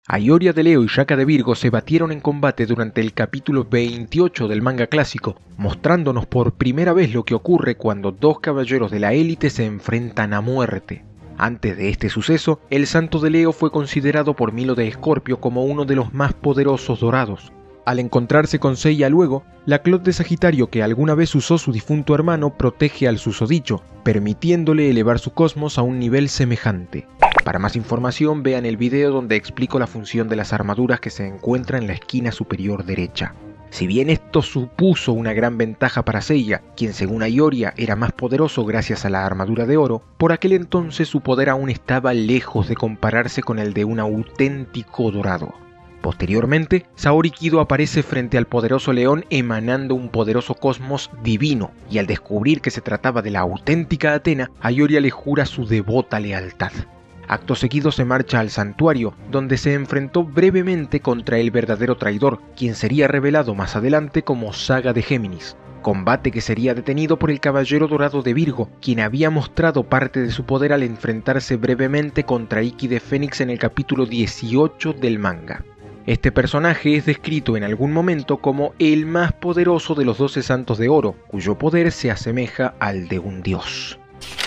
Ayoria de Leo y Shaka de Virgo se batieron en combate durante el capítulo 28 del manga clásico, mostrándonos por primera vez lo que ocurre cuando dos caballeros de la élite se enfrentan a muerte. Antes de este suceso, el Santo de Leo fue considerado por Milo de Escorpio como uno de los más poderosos dorados. Al encontrarse con Seiya luego, la Clot de Sagitario que alguna vez usó su difunto hermano protege al susodicho, permitiéndole elevar su cosmos a un nivel semejante. Para más información vean el video donde explico la función de las armaduras que se encuentra en la esquina superior derecha. Si bien esto supuso una gran ventaja para Seiya, quien según Ayoria era más poderoso gracias a la armadura de oro, por aquel entonces su poder aún estaba lejos de compararse con el de un auténtico dorado. Posteriormente, Saori Kido aparece frente al poderoso león emanando un poderoso cosmos divino, y al descubrir que se trataba de la auténtica Athena, Ayoria le jura su devota lealtad. Acto seguido se marcha al santuario, donde se enfrentó brevemente contra el verdadero traidor, quien sería revelado más adelante como Saga de Géminis. Combate que sería detenido por el Caballero Dorado de Virgo, quien había mostrado parte de su poder al enfrentarse brevemente contra Ikki de Fénix en el capítulo 18 del manga. Este personaje es descrito en algún momento como el más poderoso de los 12 Santos de Oro, cuyo poder se asemeja al de un dios.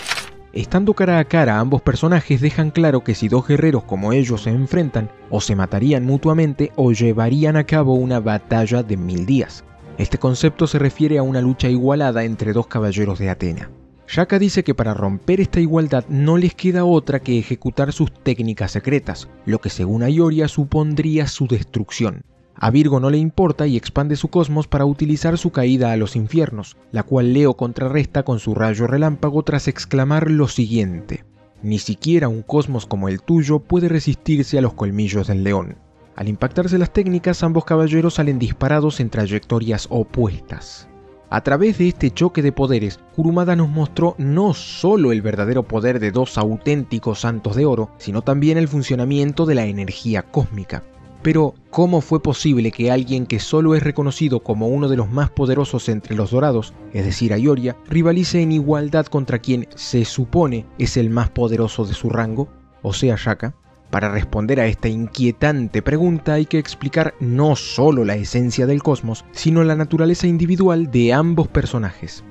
Estando cara a cara, ambos personajes dejan claro que si dos guerreros como ellos se enfrentan, o se matarían mutuamente o llevarían a cabo una batalla de 1000 días. Este concepto se refiere a una lucha igualada entre dos caballeros de Athena. Shaka dice que para romper esta igualdad no les queda otra que ejecutar sus técnicas secretas, lo que según Ayoria supondría su destrucción. A Virgo no le importa y expande su cosmos para utilizar su caída a los infiernos, la cual Leo contrarresta con su rayo relámpago tras exclamar lo siguiente: ni siquiera un cosmos como el tuyo puede resistirse a los colmillos del león. Al impactarse las técnicas, ambos caballeros salen disparados en trayectorias opuestas. A través de este choque de poderes, Kurumada nos mostró no solo el verdadero poder de dos auténticos santos de oro, sino también el funcionamiento de la energía cósmica. Pero, ¿cómo fue posible que alguien que solo es reconocido como uno de los más poderosos entre los dorados, es decir, Ayoria, rivalice en igualdad contra quien se supone es el más poderoso de su rango, o sea, Shaka? Para responder a esta inquietante pregunta hay que explicar no solo la esencia del cosmos, sino la naturaleza individual de ambos personajes.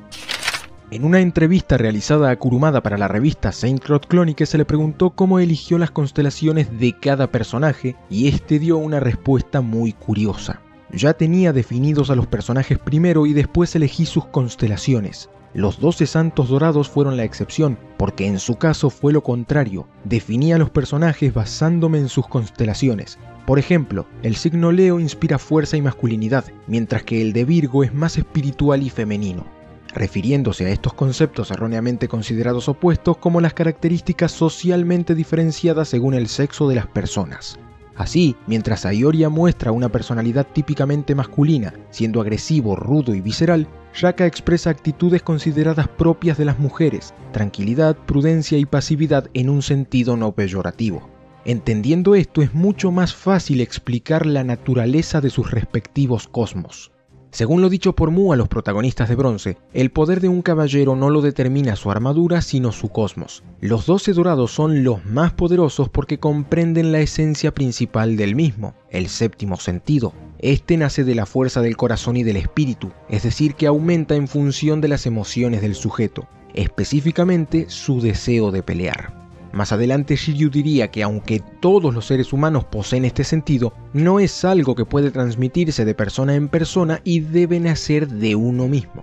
En una entrevista realizada a Kurumada para la revista Saint Road Chronicle se le preguntó cómo eligió las constelaciones de cada personaje y este dio una respuesta muy curiosa. Ya tenía definidos a los personajes primero y después elegí sus constelaciones. Los 12 santos dorados fueron la excepción, porque en su caso fue lo contrario. Definí a los personajes basándome en sus constelaciones. Por ejemplo, el signo Leo inspira fuerza y masculinidad, mientras que el de Virgo es más espiritual y femenino, refiriéndose a estos conceptos erróneamente considerados opuestos como las características socialmente diferenciadas según el sexo de las personas. Así, mientras Ayoria muestra una personalidad típicamente masculina, siendo agresivo, rudo y visceral, Shaka expresa actitudes consideradas propias de las mujeres, tranquilidad, prudencia y pasividad en un sentido no peyorativo. Entendiendo esto es mucho más fácil explicar la naturaleza de sus respectivos cosmos. Según lo dicho por Mu a los protagonistas de bronce, el poder de un caballero no lo determina su armadura sino su cosmos. Los 12 dorados son los más poderosos porque comprenden la esencia principal del mismo, el séptimo sentido. Este nace de la fuerza del corazón y del espíritu, es decir que aumenta en función de las emociones del sujeto, específicamente su deseo de pelear. Más adelante Shiryu diría que aunque todos los seres humanos poseen este sentido, no es algo que puede transmitirse de persona en persona y debe nacer de uno mismo.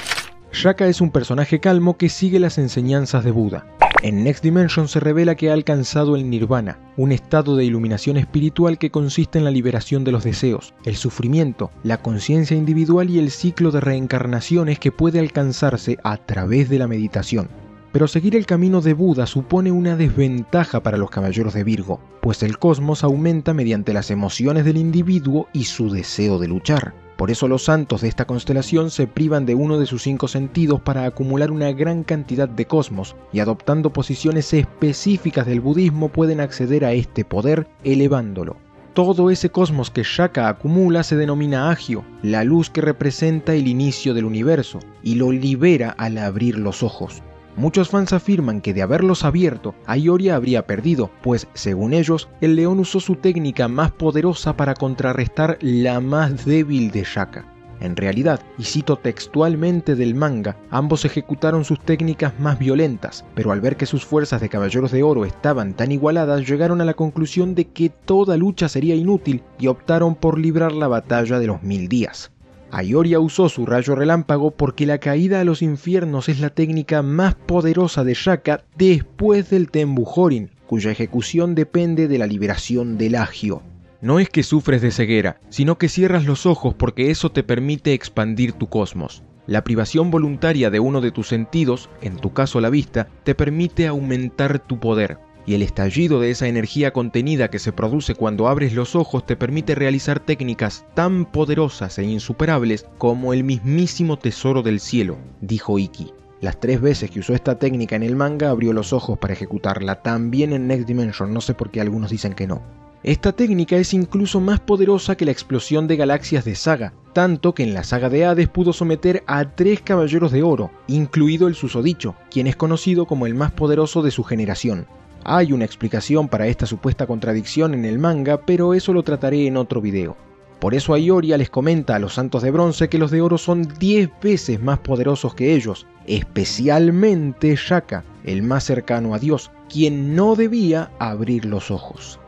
Shaka es un personaje calmo que sigue las enseñanzas de Buda. En Next Dimension se revela que ha alcanzado el Nirvana, un estado de iluminación espiritual que consiste en la liberación de los deseos, el sufrimiento, la conciencia individual y el ciclo de reencarnaciones que puede alcanzarse a través de la meditación. Pero seguir el camino de Buda supone una desventaja para los caballeros de Virgo, pues el cosmos aumenta mediante las emociones del individuo y su deseo de luchar. Por eso los santos de esta constelación se privan de uno de sus 5 sentidos para acumular una gran cantidad de cosmos, y adoptando posiciones específicas del budismo pueden acceder a este poder elevándolo. Todo ese cosmos que Shaka acumula se denomina Agio, la luz que representa el inicio del universo, y lo libera al abrir los ojos. Muchos fans afirman que de haberlos abierto, Aioria habría perdido, pues según ellos, el león usó su técnica más poderosa para contrarrestar la más débil de Shaka. En realidad, y cito textualmente del manga, ambos ejecutaron sus técnicas más violentas, pero al ver que sus fuerzas de Caballeros de Oro estaban tan igualadas, llegaron a la conclusión de que toda lucha sería inútil y optaron por librar la batalla de los 1000 días. Aioria usó su rayo relámpago porque la caída a los infiernos es la técnica más poderosa de Shaka después del Tenbu Horin, cuya ejecución depende de la liberación del agio. No es que sufres de ceguera, sino que cierras los ojos porque eso te permite expandir tu cosmos. La privación voluntaria de uno de tus sentidos, en tu caso la vista, te permite aumentar tu poder. Y el estallido de esa energía contenida que se produce cuando abres los ojos te permite realizar técnicas tan poderosas e insuperables como el mismísimo tesoro del cielo, dijo Ikki. Las 3 veces que usó esta técnica en el manga abrió los ojos para ejecutarla, también en Next Dimension, no sé por qué algunos dicen que no. Esta técnica es incluso más poderosa que la explosión de galaxias de Saga, tanto que en la saga de Hades pudo someter a 3 Caballeros de Oro, incluido el susodicho, quien es conocido como el más poderoso de su generación. Hay una explicación para esta supuesta contradicción en el manga, pero eso lo trataré en otro video. Por eso Aioria les comenta a los Santos de Bronce que los de Oro son 10 veces más poderosos que ellos, especialmente Shaka, el más cercano a Dios, quien no debía abrir los ojos.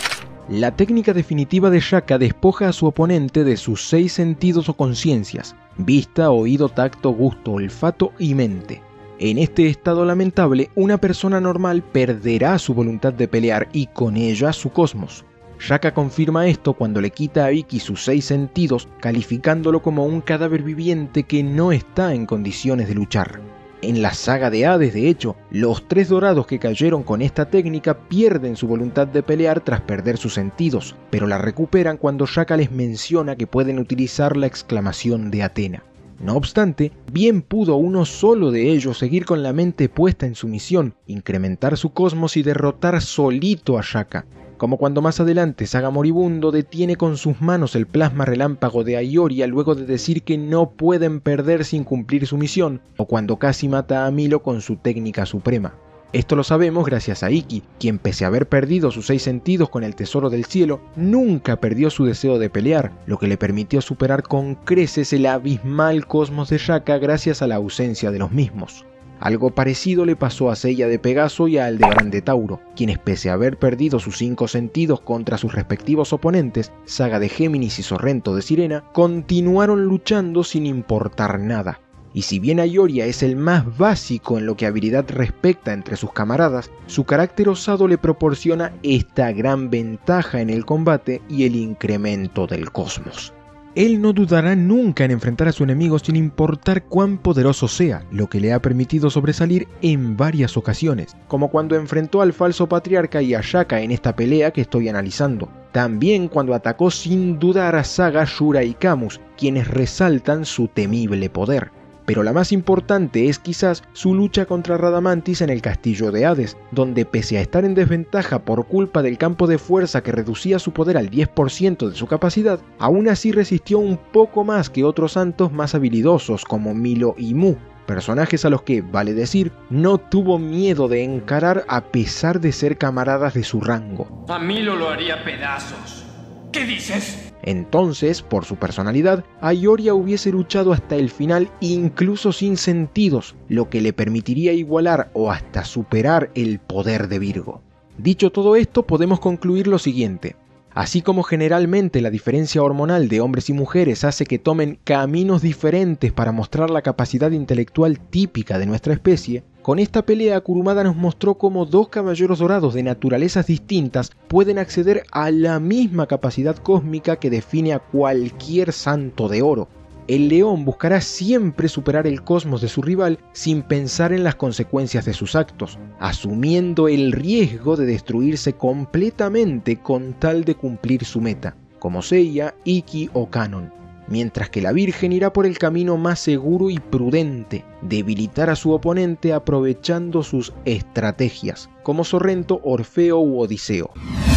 La técnica definitiva de Shaka despoja a su oponente de sus 6 sentidos o conciencias: vista, oído, tacto, gusto, olfato y mente. En este estado lamentable, una persona normal perderá su voluntad de pelear y con ella su cosmos. Shaka confirma esto cuando le quita a Ikki sus 6 sentidos, calificándolo como un cadáver viviente que no está en condiciones de luchar. En la saga de Hades, de hecho, los 3 dorados que cayeron con esta técnica pierden su voluntad de pelear tras perder sus sentidos, pero la recuperan cuando Shaka les menciona que pueden utilizar la exclamación de Atena. No obstante, bien pudo uno solo de ellos seguir con la mente puesta en su misión, incrementar su cosmos y derrotar solito a Shaka, como cuando más adelante Saga Moribundo detiene con sus manos el plasma relámpago de Aioria luego de decir que no pueden perder sin cumplir su misión, o cuando casi mata a Milo con su técnica suprema. Esto lo sabemos gracias a Ikki, quien pese a haber perdido sus 6 sentidos con el tesoro del cielo, nunca perdió su deseo de pelear, lo que le permitió superar con creces el abismal cosmos de Shaka gracias a la ausencia de los mismos. Algo parecido le pasó a Seiya de Pegaso y a Aldebarán de Tauro, quienes pese a haber perdido sus 5 sentidos contra sus respectivos oponentes, Saga de Géminis y Sorrento de Sirena, continuaron luchando sin importar nada. Y si bien Aioria es el más básico en lo que a habilidad respecta entre sus camaradas, su carácter osado le proporciona esta gran ventaja en el combate y el incremento del cosmos. Él no dudará nunca en enfrentar a su enemigo sin importar cuán poderoso sea, lo que le ha permitido sobresalir en varias ocasiones, como cuando enfrentó al falso patriarca y a Shaka en esta pelea que estoy analizando. También cuando atacó sin dudar a Saga, Shura y Camus, quienes resaltan su temible poder. Pero la más importante es quizás su lucha contra Radamantis en el castillo de Hades, donde pese a estar en desventaja por culpa del campo de fuerza que reducía su poder al 10% de su capacidad, aún así resistió un poco más que otros santos más habilidosos como Milo y Mu, personajes a los que, vale decir, no tuvo miedo de encarar a pesar de ser camaradas de su rango. A Milo lo haría pedazos. ¿Qué dices? Entonces, por su personalidad, Aioria hubiese luchado hasta el final incluso sin sentidos, lo que le permitiría igualar o hasta superar el poder de Virgo. Dicho todo esto, podemos concluir lo siguiente. Así como generalmente la diferencia hormonal de hombres y mujeres hace que tomen caminos diferentes para mostrar la capacidad intelectual típica de nuestra especie, con esta pelea Kurumada nos mostró cómo 2 caballeros dorados de naturalezas distintas pueden acceder a la misma capacidad cósmica que define a cualquier santo de oro. El león buscará siempre superar el cosmos de su rival sin pensar en las consecuencias de sus actos, asumiendo el riesgo de destruirse completamente con tal de cumplir su meta, como Seiya, Ikki o Kanon. Mientras que la Virgen irá por el camino más seguro y prudente, debilitar a su oponente aprovechando sus estrategias, como Sorrento, Orfeo u Odiseo.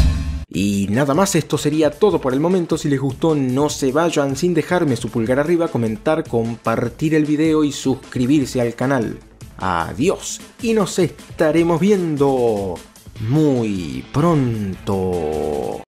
Y nada más, esto sería todo por el momento. Si les gustó, no se vayan sin dejarme su pulgar arriba, comentar, compartir el video y suscribirse al canal. Adiós y nos estaremos viendo muy pronto.